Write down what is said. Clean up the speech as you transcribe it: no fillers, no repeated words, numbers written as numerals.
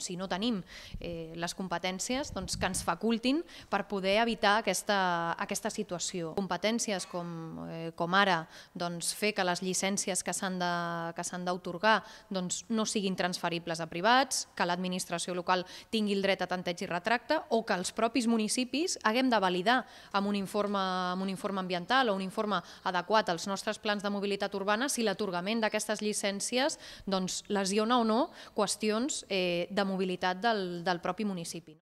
si no tenim les competències, doncs, que ens facultin per poder evitar aquesta situació. Competències com ara doncs, fer que les llicències que s'han d'atorgar doncs, no siguin transferibles a privats, que l'administració local tingui el dret a tanteig i retracte o que els propis municipis haguem de validar amb un informe ambiental o un informe adequat als nostres plans de mobilitat urbana si l'atorgament d'aquestes llicències doncs, lesiona o no qüestions de mobilitat del propi municipi.